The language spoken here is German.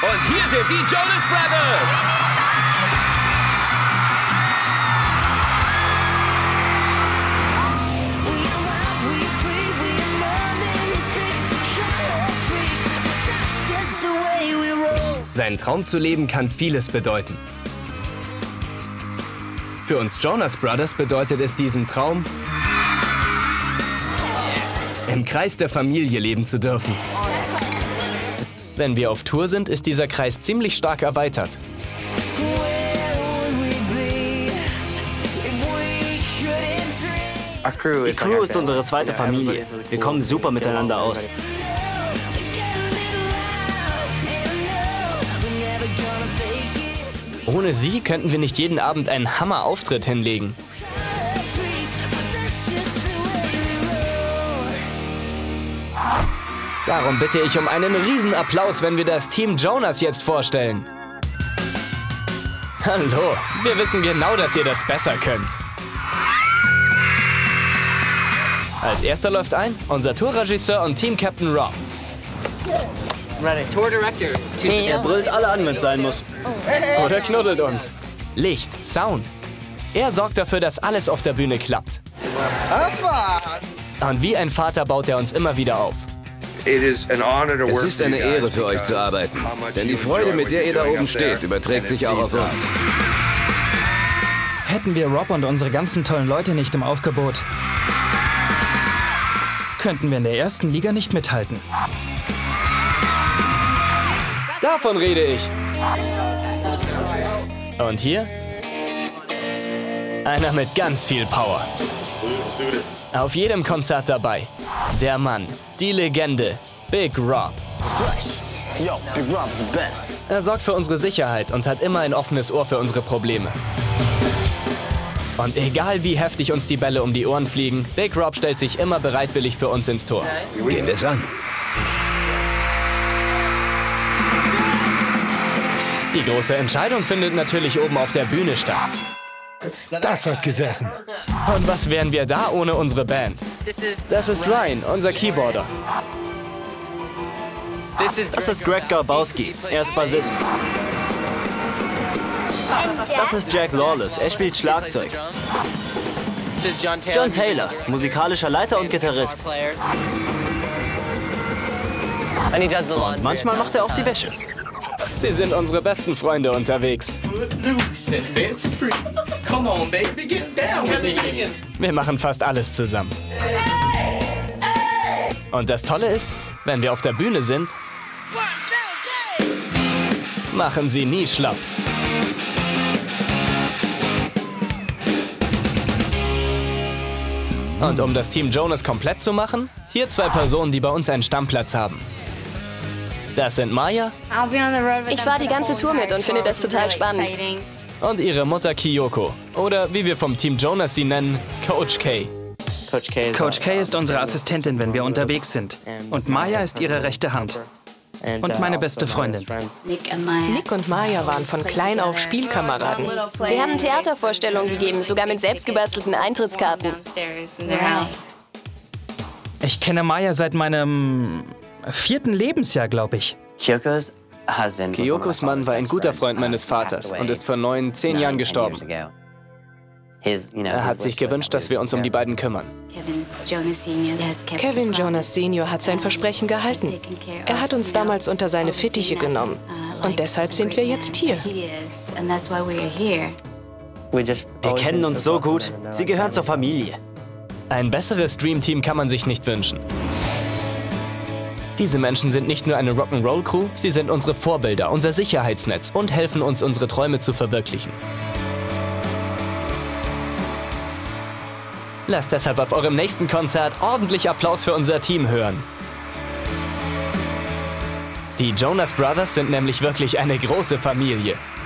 Und hier sind die Jonas Brothers. Seinen Traum zu leben kann vieles bedeuten. Für uns Jonas Brothers bedeutet es diesen Traum, im Kreis der Familie leben zu dürfen. Wenn wir auf Tour sind, ist dieser Kreis ziemlich stark erweitert. Die Crew ist unsere zweite Familie. Wir kommen super miteinander aus. Ohne sie könnten wir nicht jeden Abend einen Hammer-Auftritt hinlegen. Darum bitte ich um einen Riesenapplaus, wenn wir das Team Jonas jetzt vorstellen. Hallo, wir wissen genau, dass ihr das besser könnt. Als erster läuft ein unser Tourregisseur und Team-Captain Rob. Tour Director. Er brüllt alle an, wenn es sein muss. Oder knuddelt uns. Licht, Sound. Er sorgt dafür, dass alles auf der Bühne klappt. Und wie ein Vater baut er uns immer wieder auf. Es ist eine Ehre für euch zu arbeiten, denn die Freude, mit der ihr da oben steht, überträgt sich auch auf uns. Hätten wir Rob und unsere ganzen tollen Leute nicht im Aufgebot, könnten wir in der ersten Liga nicht mithalten. Davon rede ich. Und hier? Einer mit ganz viel Power. Auf jedem Konzert dabei. Der Mann, die Legende, Big Rob. Yo, Big Rob's the best. Er sorgt für unsere Sicherheit und hat immer ein offenes Ohr für unsere Probleme. Und egal wie heftig uns die Bälle um die Ohren fliegen, Big Rob stellt sich immer bereitwillig für uns ins Tor. Gehen wir es an. Die große Entscheidung findet natürlich oben auf der Bühne statt. Das hat gesessen. Und was wären wir da ohne unsere Band? Das ist Ryan, unser Keyboarder. Das ist Greg Garbowski. Er ist Bassist. Das ist Jack Lawless. Er spielt Schlagzeug. John Taylor, musikalischer Leiter und Gitarrist. Und manchmal macht er auch die Wäsche. Sie sind unsere besten Freunde unterwegs. Wir machen fast alles zusammen. Und das Tolle ist, wenn wir auf der Bühne sind, machen sie nie schlapp. Und um das Team Jonas komplett zu machen, hier zwei Personen, die bei uns einen Stammplatz haben. Das sind Maya Ich fahre die ganze Tour mit und finde das total spannend. und ihre Mutter Kyoko. Oder wie wir vom Team Jonas sie nennen, Coach K. Coach K ist unsere Assistentin, wenn wir unterwegs sind. Und Maya ist ihre rechte Hand. Und meine beste Freundin. Nick und Maya waren von klein auf Spielkameraden. Wir haben Theatervorstellungen gegeben, sogar mit selbstgebastelten Eintrittskarten. Ich kenne Maya seit meinem 4. Lebensjahr, glaube ich. Kyokos Mann war ein guter Freund meines Vaters und ist vor 10 Jahren gestorben. Er hat sich gewünscht, dass wir uns um die beiden kümmern. Kevin Jonas Senior hat sein Versprechen gehalten. Er hat uns damals unter seine Fittiche genommen. Und deshalb sind wir jetzt hier. Wir kennen uns so gut. Sie gehören zur Familie. Ein besseres Dream-Team kann man sich nicht wünschen. Diese Menschen sind nicht nur eine Rock'n'Roll-Crew, sie sind unsere Vorbilder, unser Sicherheitsnetz und helfen uns, unsere Träume zu verwirklichen. Lasst deshalb auf eurem nächsten Konzert ordentlich Applaus für unser Team hören. Die Jonas Brothers sind nämlich wirklich eine große Familie.